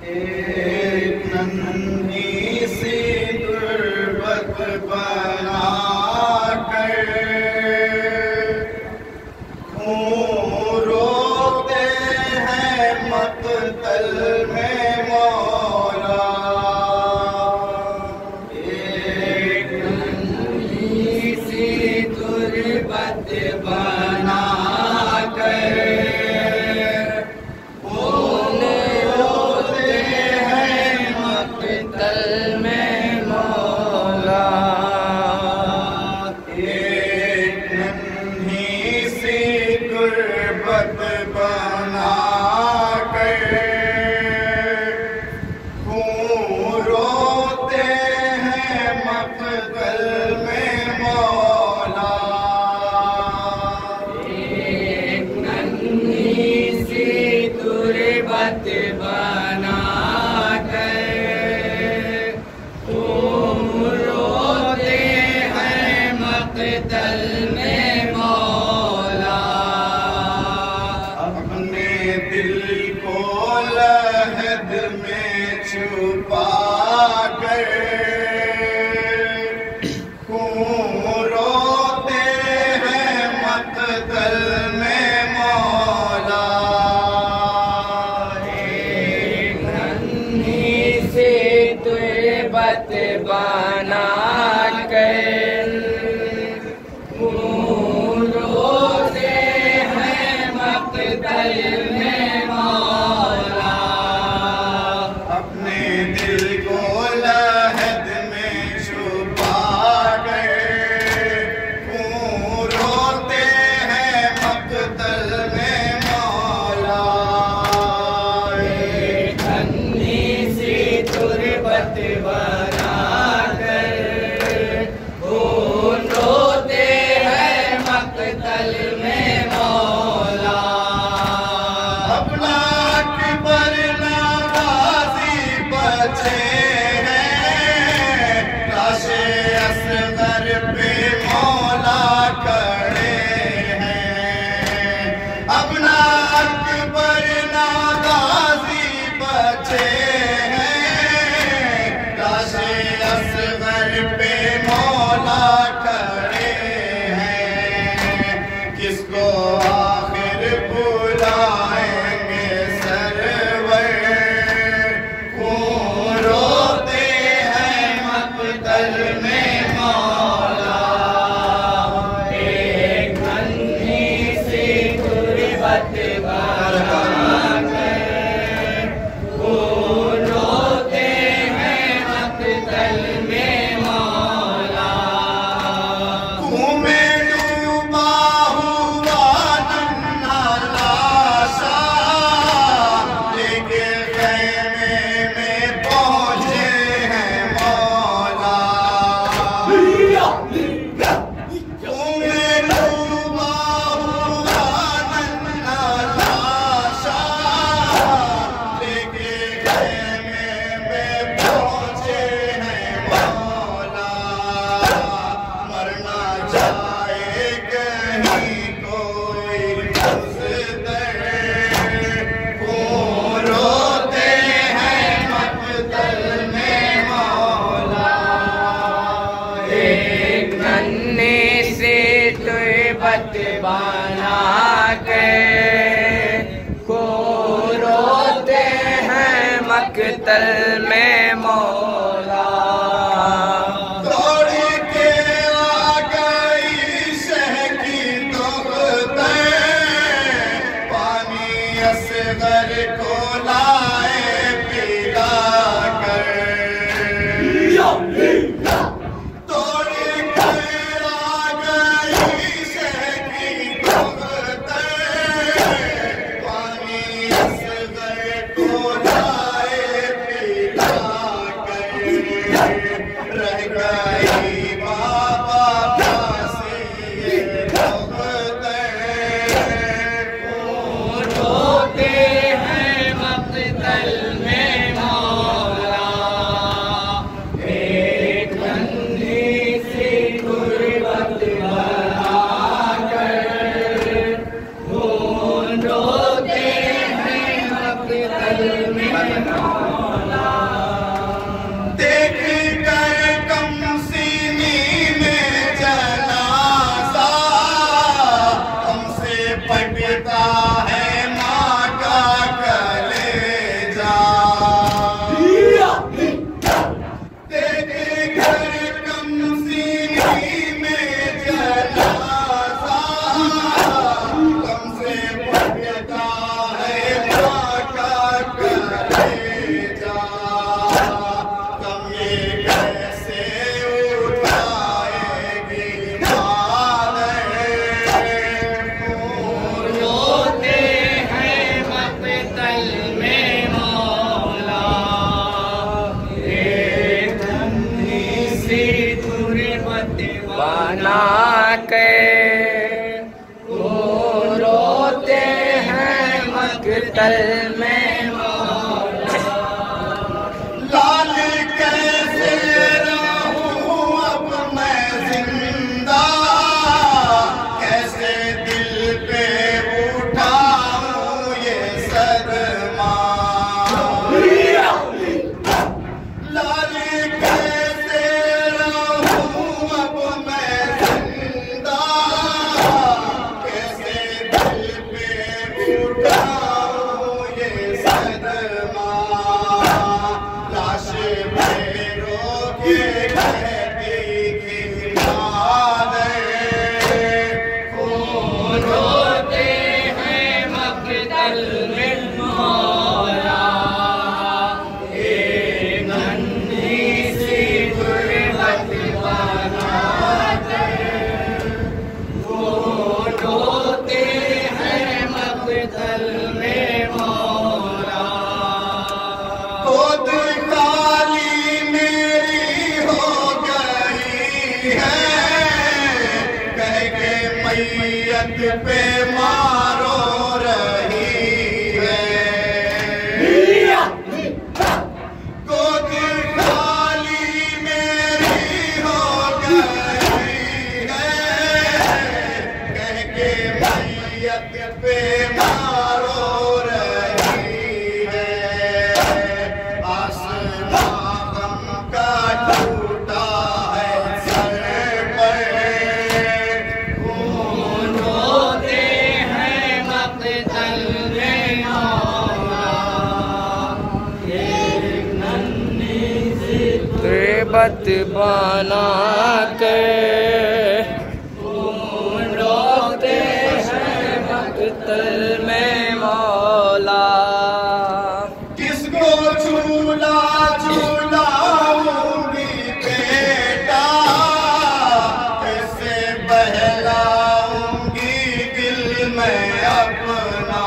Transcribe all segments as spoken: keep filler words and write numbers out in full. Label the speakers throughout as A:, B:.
A: एक नन्ही सी गुर्बत बना कर खून रोते हैं मक़तल में मौला। एक नन्ही सी गुर्बत बना कर गुर्बत बना कर खून रोते हैं मक़तल में मौला। एक नन्ही सी गुर्बत बना कर खून रोते हैं मक़तल में मौला। दिल को लहद में छुपा कर खून रोते हैं मक़तल में मौला। एक नन्ही सी गुर्बत बना कर खून रोते हैं मक़तल में मौला। अपने दिल को लहद में छुपा कर खून रोते हैं मक़तल में मौला। एक नन्ही सी गुर्बत बना कर खून रोते हैं मक़तल में मौला। अपना अकबर नवाज़ी बचे हैं लाशे असगर पे मौला खड़े हैं। अपना अकबर नवाज़ी बचे हैं लाशे असगर पे मौला खड़े हैं। किसको आखिर बुलाएंगे सरवर खून रोते हैं मक़तल में मौला। एक नन्ही सी गुर्बत बना कर खून रोते हैं मक़तल में मौला। खून में डूबा हुआ नन्हा लाशा लेके ख़ैमे में पहुँचे हैं मौला। खून में डूबा हुआ नन्हा लाशा लेके ख़ैमे में पहुँचे हैं मौला। मरना चाहे कहीं कोई मुज़द्दर खून रोते हैं मक़तल में मौला। एक नन्ही सी गुर्बत बना कर खून रोते हैं मक़तल में मौला। दौड़ के आ गई शह की दुख्तर पानी असगर को लाए पिला कर। दौड़ के आ गई शह की दुख्तर पानी असगर को लाए पिला कर। रह गई बाबा पासी ये दुख्तर खून रोते हैं मक़तल में मौला। एक नन्ही सी गुर्बत बना कर खून रोते हैं मक़तल में मौला। बना के वो रोते हैं मकतल में मौला।
B: लाल कैसे रहूं अब मैं जिंदा, कैसे दिल पे उठाऊं ये सदमा। लाल कैसे रहूं अब मैं जिंदा, कैसे दिल पे उठाऊं ये सदमा। लाश पे रोके कहती कि
A: रोते हैं मकतल में मौला। एक नन्ही सी गुर्बत बना के वो रोते हैं मकतल में मौला।
B: खुद काली मेरी हो गई है, कह के मैयत पे मारो रही है। खुद काली मेरी हो गई है, कह के मैयत पे मारो रही है। आसमां गम का टूटा है सर पर,
A: रोते हैं मकतल में मौला। एक नन्ही सी गुर्बत बना के रोते हैं मकतल में मौला।
B: किसको झूला झूलाऊंगी बेटा, कैसे बहलाऊंगी दिल में अपना।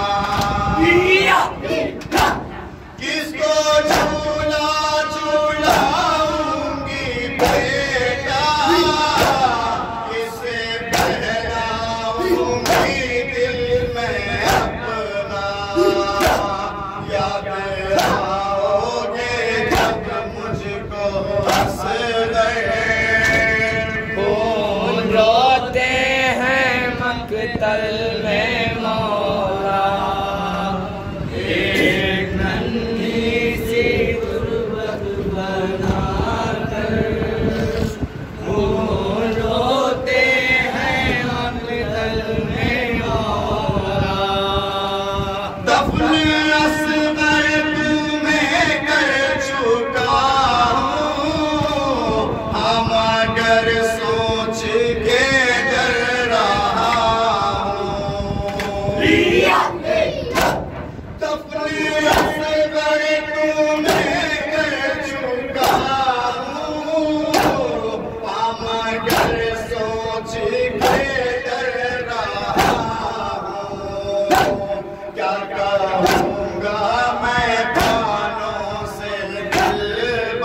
B: किसको झूला झूलाऊंगी बेटा, किसे बहलाऊंगी दिल में अपना। याद आओगे जब मुझको हंस गए,
A: खून रोते हैं मकतल में मौला। एक नन्ही सी गुर्बत बना कर खून रोते हैं मकतल में मौला।
B: दफन असगर तुम्हें कर चुका हूँ, हम अगर सोच के डर रहा हूँ। दफन असगर तुम्हें कर चुका हूँ, हम अगर सोच के डर रहा हूँ। क्या कहूँगा मैं कानों से दिल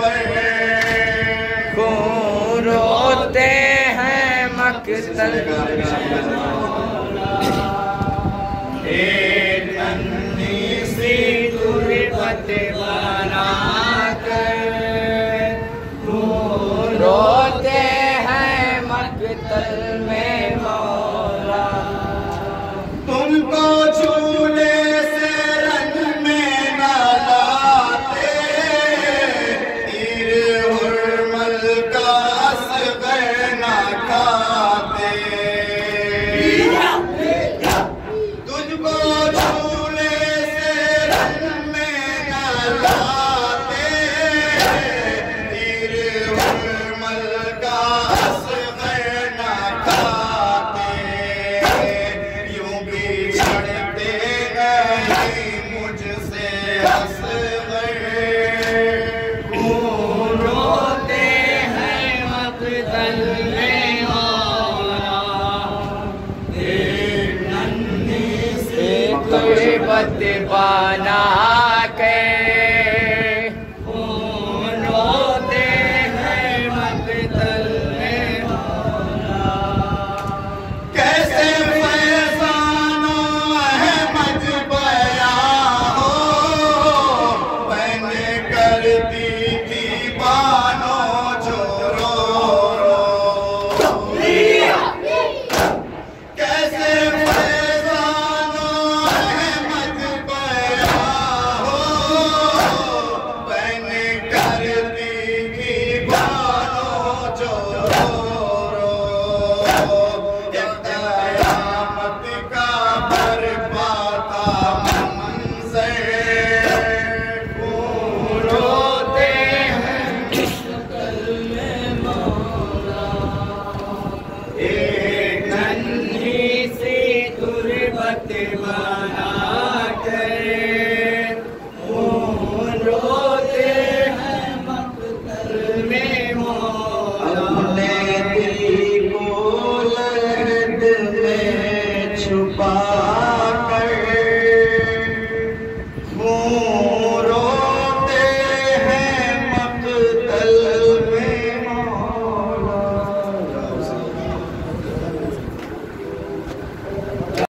B: बहे,
A: खून रोते हैं मकतल